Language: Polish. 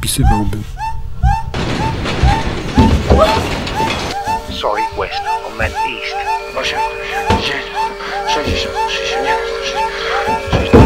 wpisywałby. Sorry, west. I meant east. 8, 7, 60, 60, nie, 60.